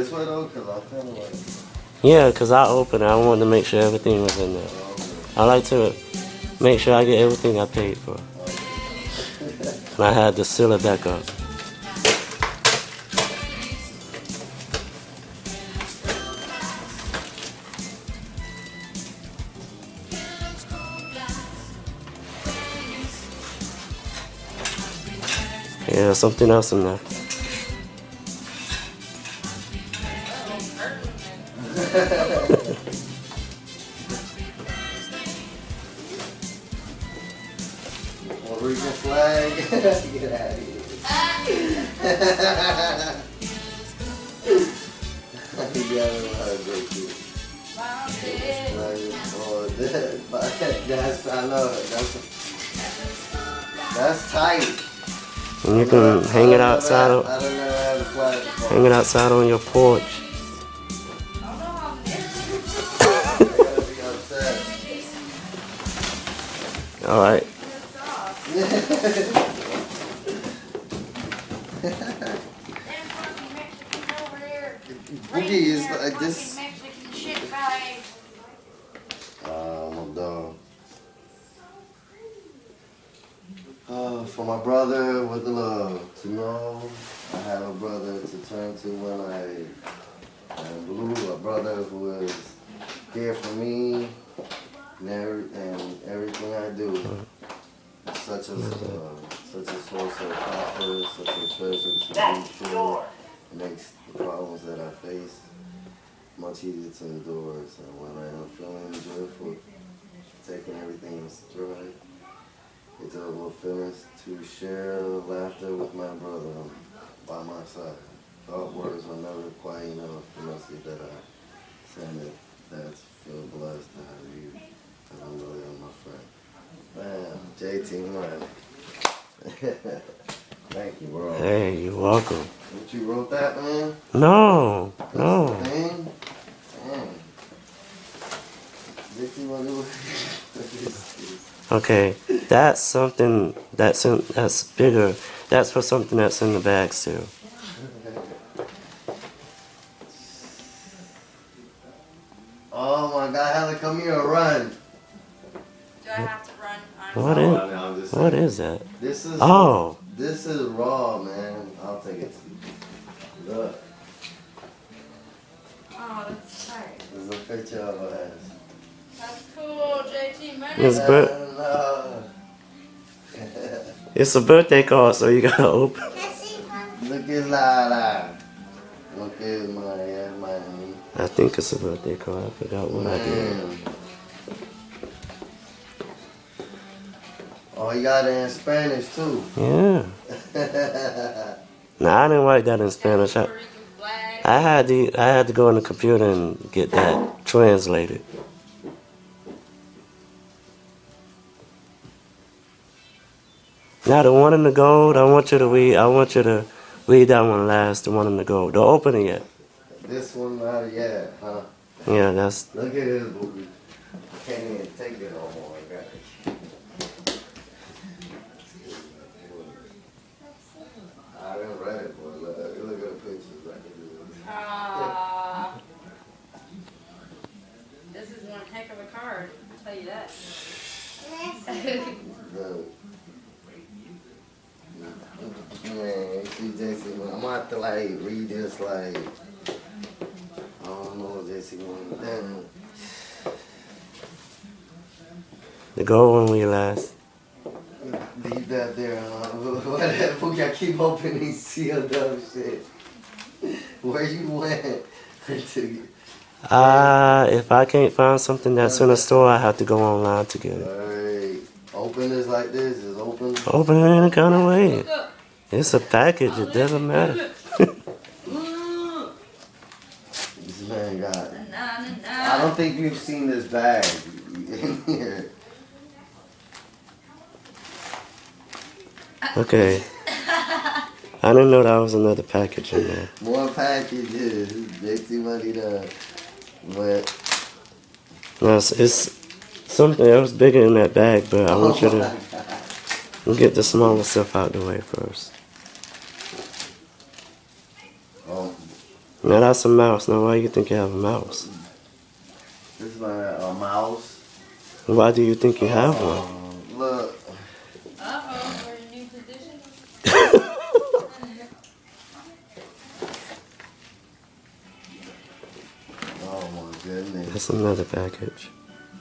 this way though? Cause I kind of like. Yeah, cause I opened it. I wanted to make sure everything was in there. I like to make sure I get everything I paid for. And I had to seal it back up. Yeah, something else in there. Puerto Rican flag. Get out of here. I know. That's tight. And you can hang it outside. Hang it outside on your porch. All right. Boogie is like this. My dog. For my brother with the love to know I have a brother to turn to when I am blue. A brother who is here for me and everything I do. Such a source of comfort, such a treasure to be sure. It makes the problems that I face much easier to endure. So when I am feeling joyful, taking everything in stride, it's a little feelings to share laughter with my brother by my side. Thought words were never quite enough. The message that I send it, that's feel blessed to have you. And I'm really on my friend. Man, JT, man. Thank you, bro. Hey, you're welcome. What, you wrote that, man? No, That's no. the thing? Damn. JT, what do Okay, that's something that's bigger. That's for something that's in the bag still. Oh my God, Helen, come here and run. Do I have to run? What is that? This is This is raw, man. I'll take it. Look. Oh, that's tight. There's a picture of her ass. That's cool, JT. It's a birthday card, so you gotta open. Look at Lala. Look at my. I think it's a birthday card. I forgot what I did. Oh, you got it in Spanish too. Yeah. Nah, I didn't write that in Spanish. I had to go on the computer and get that translated. Now the one in the gold, I want you to read that one last, the one in the gold. Don't open it yet. This one not yet, huh? Yeah, that's. Look at this movie. I can't even take it no more. I didn't read it, but look at the pictures. This is one heck of a card, I'll tell you that. Man, see Jason, I'm gonna have to like read this like, I don't know, Jason. Damn. The gold one we last. Leave that there, whatever. I keep hoping sealed up shit. Where you went? If I can't find something that's in a store, I have to go online to get it. Alright. Open this like this, just open. Open it in a kind of way. It's a package, it doesn't matter. This man got it. I don't think you've seen this bag in here. Okay. I didn't know that was another package in there. More packages. JT money done. But No, it's something else bigger in that bag, but I want you to get the smaller stuff out the way first. Oh. Now that's a mouse. Now why do you think you have a mouse? This is my mouse. Why do you think you have one? Look. Uh-oh, we're in a new position. Oh my goodness. That's another package.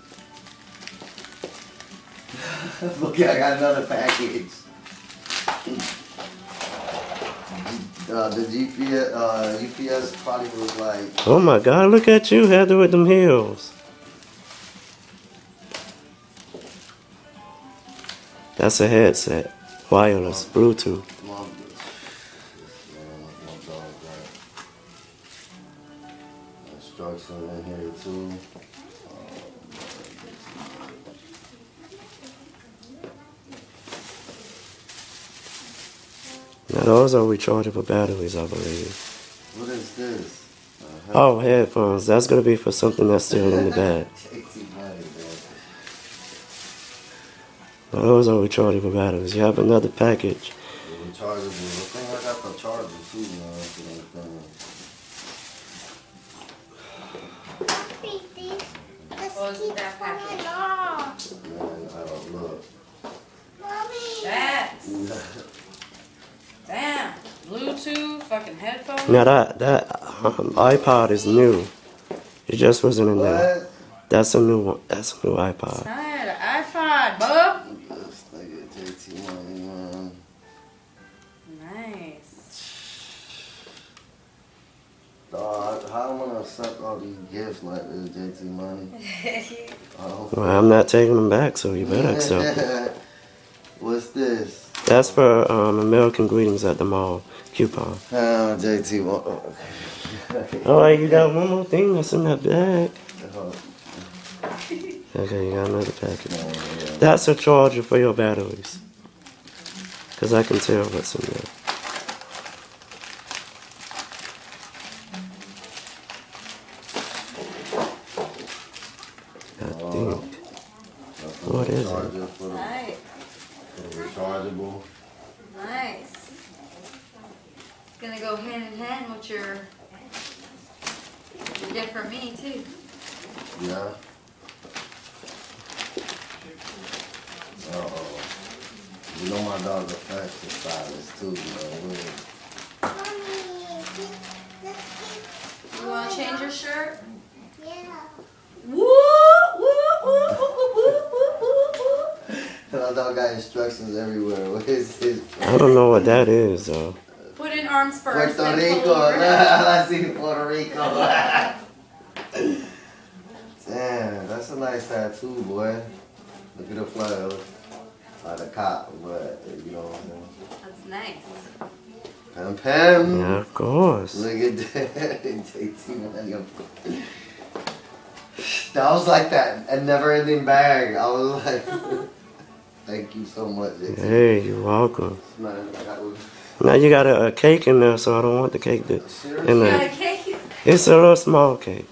Look, I got another package. The UPS probably was like. Oh my God! Look at you, Heather, with them heels. That's a headset, wireless, Bluetooth. Instructions in here too. Now those are rechargeable batteries, I believe. What is this? Oh, headphones. That's gonna be for something that's still in the bag. Now those are rechargeable batteries. You have another package. Rechargeable. I think I got the charger too, man. What was that package? Man, look. Shats. Damn. Bluetooth, fucking headphones. Now that iPod is new. It just wasn't in there. What? That's a new one. That's a new iPod. Tired of iPod, bub. This nigga JT Money, man. Nice. Dog, how am I gonna accept all these gifts like this, JT Money? Oh. Well, I'm not taking them back, so you better accept it. What's this? That's for American Greetings at the mall coupon. Oh, JT. Oh, hey, you got one more thing that's in that bag. Okay, you got another package. That's a charger for your batteries. Because I can tell what's in there. I think. What is it? Nice. Rechargeable. Nice. It's gonna go hand in hand with your gift for me too. Yeah. Uh-oh. You know my dog's a fashion stylist too, man. You wanna change your shirt? Yeah. Woo, woo, woo, woo, woo, woo, woo, woo. My dog got instructions everywhere. What is this? I don't know what that is, though. Put in arms first. Puerto then Rico. pull over. I see Puerto Rico. Damn, that's a nice tattoo, boy. Look at the flag. Like a cop, but you know what I'm saying? That's nice. Pam. Yeah, of course. Look at that. JT Money. That was like that a never-ending bag. I was like, thank you so much, JT. Hey, you're welcome. Man, that was Now you got a cake in there, so I don't want the cake to. serious. In You got a there. cake? It's a little small cake.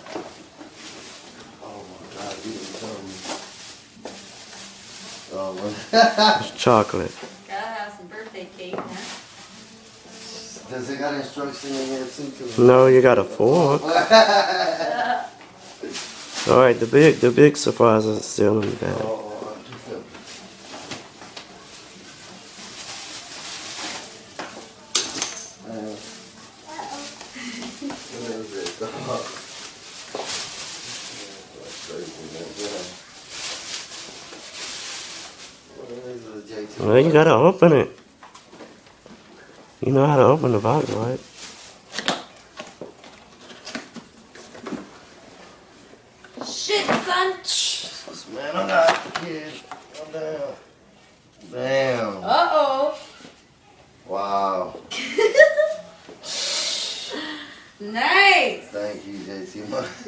Oh my God, you didn't tell me. Oh, well. It's chocolate. Gotta have some birthday cake, huh? Does it got instruction in here too? No, you got a fork. All right, the big surprise is still in the bag. Well, you gotta open it. You know how to open the box, right? Shit, son. Man, I got kids. Oh, damn. Damn. Uh-oh. Wow. Nice. Thank you, JT.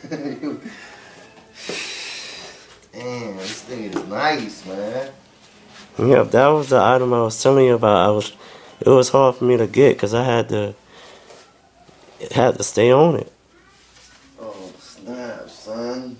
Damn, this thing is nice, man. Yep, that was the item I was telling you about. It was hard for me to get because I had to stay on it. Oh, snap, son.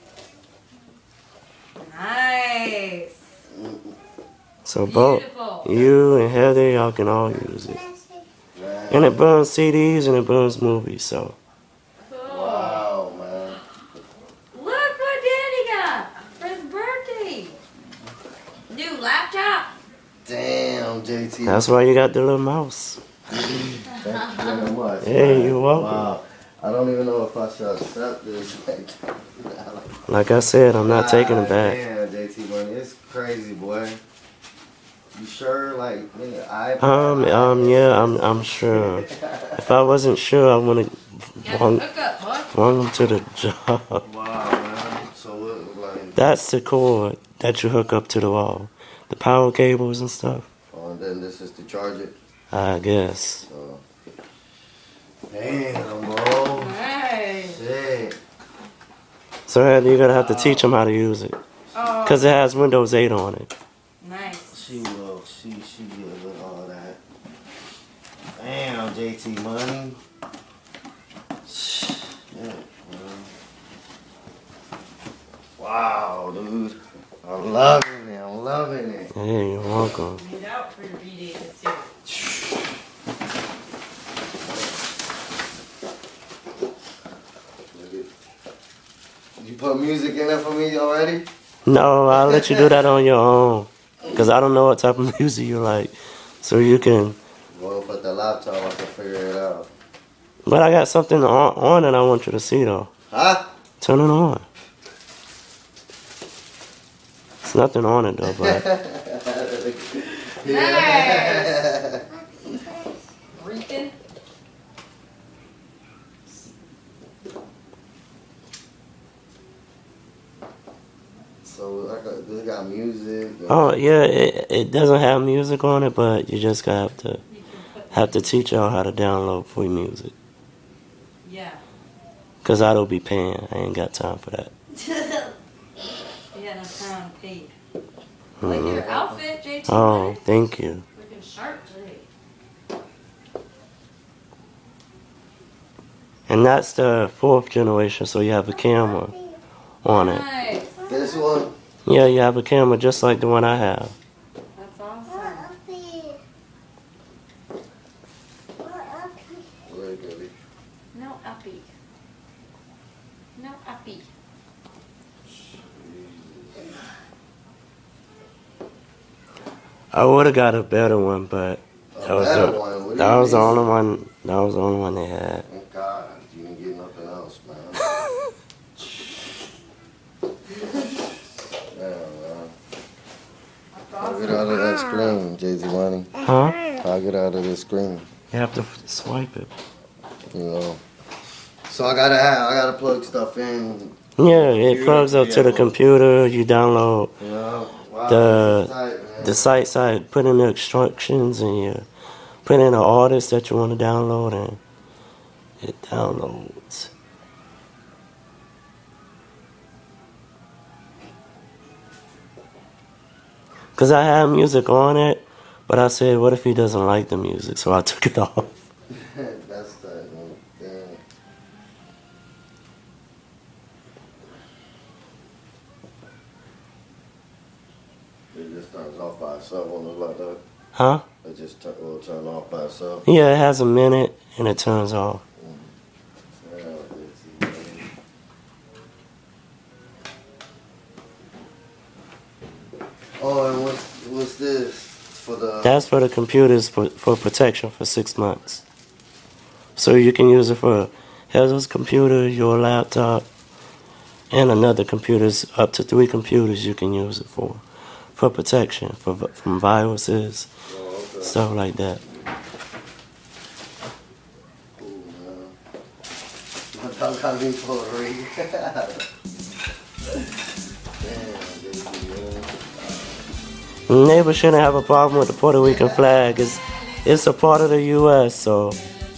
Nice. So both Beautiful. you and Heather, y'all can all use it. Man, And it burns CDs and it burns movies, so. Wow, man. Look what Daddy got for his birthday. New laptop. Damn, JT. That's why you got the little mouse. Thank you very much. Hey, man. you're welcome. Wow. I don't even know if I should accept this. Like I said, I'm not taking it back. Damn, JT Money, it's crazy, boy. You sure? Like, nigga, Yeah, I'm sure. If I wasn't sure, I wouldn't Hook up, boy. flung him to the job. Wow, man. So it like. That's the cord that you hook up to the wall. The power cables and stuff. Oh, and then this is to charge it. I guess. So. Damn, bro. Nice. Shit. So you're gonna have to teach him how to use it, Oh, cause it has Windows 8 on it. nice. She good with all that. Damn, JT Money. Shit, man. Wow, dude. I'm loving it. I'm loving it. Hey, you're welcome. Made out for your B-Day this year. You put music in there for me already? No, I'll let you do that on your own, cause I don't know what type of music you like, so you can. Well, with the laptop, I can figure it out. But I got something on that I want you to see though. Huh? Turn it on. It's nothing on it though, but Nice. Reeking. So this got music. oh yeah, it doesn't have music on it, but you just have to teach y'all how to download free music. Yeah. Cause I don't be paying. I ain't got time for that. You got enough time to pay. I like your outfit, JT. Oh, Money. thank you. Looking sharp today. And that's the 4th generation, so you have a camera on it. Nice. This one. Yeah, you have a camera just like the one I have. That's awesome. Very good. No uppy. No uppy. I would have got a better one, but that was better the, one? What do that you was the mean? only one. That was the only one they had. Thank God you didn't get nothing else, man. Damn, man. I'll get out of that screen, Jay-Z Money. Huh? I'll get out of this screen, You have to swipe it. you know. So I gotta plug stuff in, Yeah, it plugs up to the computer. You download you know. Wow, The- this is tight, man. the site, put in the instructions, and you put in an artist that you want to download, and it downloads. Cause I had music on it, but I said, what if he doesn't like the music? So I took it off. That's tight, man. Damn. It just turns off by itself on the like that. Huh? It just will turn off by itself. Yeah, it has a minute, and it turns off. Yeah, it's- Oh, and what's this for the? That's for the computers for protection for 6 months. So you can use it for Heather's computer, your laptop, and another computer's up to 3 computers you can use it for protection from viruses, Oh, okay. stuff like that. Cool, man. My dog got me for a ring. Damn, baby, man. Neighbors shouldn't have a problem with the Puerto Rican flag. It's a part of the U.S., so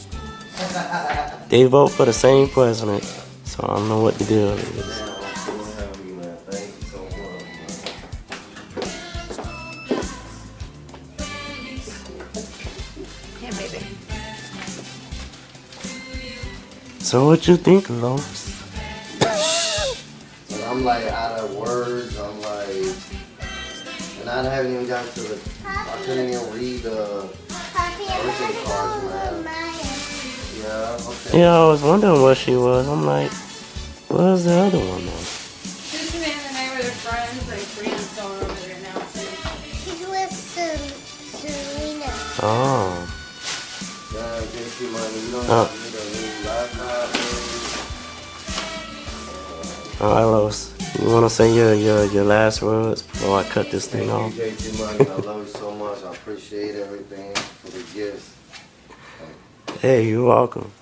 they vote for the same president. So I don't know what the deal is. Damn, I'm so happy, man. Thank you so much, man. Yeah, baby. So what you think, Lois? And I'm like out of words. I'm like, and I haven't even got to the. I couldn't even read the birthday cards, man. Yeah, okay. Yeah, I was wondering where she was. I'm like, where's the other one though? She's been in the neighborhood with friends. Like Brianna's going over there now too. He's with Serena. Oh. Yeah, JT money. You don't Oh. have to need a new laptop. All right, Lois. You want to say your last words before I cut this thing off? Thank you, JT money. I love you so much. I appreciate everything for the gifts. Hey, you're welcome.